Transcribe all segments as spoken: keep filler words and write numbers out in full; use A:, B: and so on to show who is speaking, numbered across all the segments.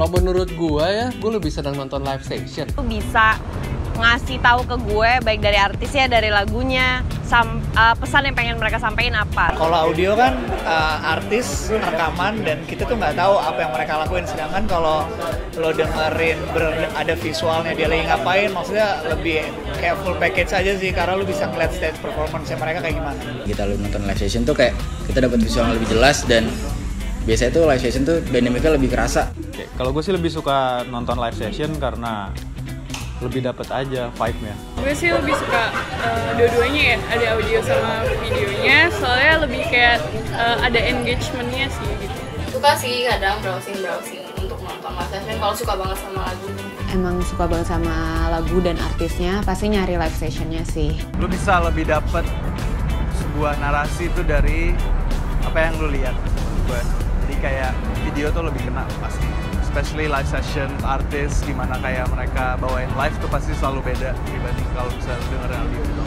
A: Kalau menurut gue ya, gue lebih senang nonton live session.
B: Lu bisa ngasih tahu ke gue baik dari artisnya, dari lagunya, sam, uh, pesan yang pengen mereka sampaikan apa.
C: Kalau audio kan uh, artis rekaman dan kita tuh nggak tahu apa yang mereka lakuin. Sedangkan kalau lo dengerin ber, ada visualnya dia lagi ngapain, maksudnya lebih kayak full package aja sih, karena lo bisa ngeliat stage performance mereka kayak gimana.
D: Kita lo nonton live session tuh kayak kita dapat visual yang lebih jelas dan biasanya tuh live session tuh dynamicnya lebih kerasa.
E: Oke, kalau gue sih lebih suka nonton live session karena lebih dapat aja vibe-nya.
F: Gue sih lebih suka uh, dua-duanya ya, ada audio sama videonya, soalnya lebih kayak uh, ada engagement-nya sih gitu.
G: Suka sih kadang browsing-browsing untuk nonton live session kalau suka banget sama lagu.
H: Emang suka banget sama lagu dan artisnya, pasti nyari live sessionnya sih.
I: Lu bisa lebih dapet sebuah narasi itu dari apa yang lu lihat. Jadi kayak video tuh lebih kena pasti. Especially live session artis, gimana kayak mereka bawain live tuh pasti selalu beda dibanding kalau bisa dengerin audio gitu.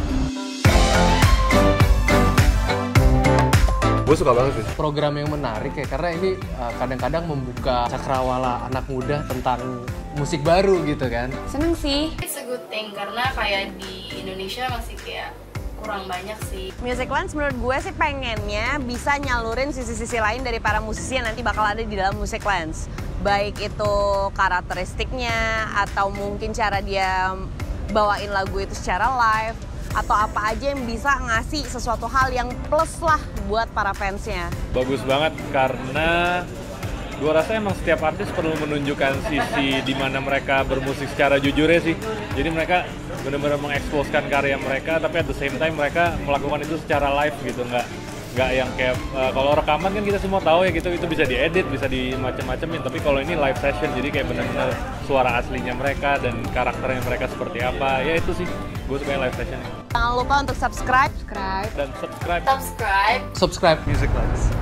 J: Gue suka banget sih.
A: Program yang menarik ya, karena ini uh, kadang-kadang membuka cakrawala anak muda tentang musik baru gitu kan.
H: Seneng sih.
G: It's a good thing karena kayak di Indonesia masih kayak kurang banyak sih.
B: Music Lens menurut gue sih pengennya bisa nyalurin sisi-sisi lain dari para musisi yang nanti bakal ada di dalam Music Lens. Baik itu karakteristiknya, atau mungkin cara dia bawain lagu itu secara live, atau apa aja yang bisa ngasih sesuatu hal yang plus lah buat para fansnya.
K: Bagus banget karena gue rasa emang setiap artis perlu menunjukkan sisi di mana mereka bermusik secara jujur ya sih. Jadi mereka benar-benar mengeksposkan karya mereka, tapi at the same time mereka melakukan itu secara live gitu, nggak nggak yang kayak uh, kalau rekaman kan kita semua tahu ya gitu, itu bisa diedit, bisa di macam-macamin, tapi kalau ini live session jadi kayak benar-benar suara aslinya mereka dan karakternya mereka seperti apa, ya itu sih gue suka live session.
B: Jangan lupa untuk subscribe,
H: Subscribe.
K: Dan subscribe
G: Subscribe.
A: Subscribe
I: Music Lens.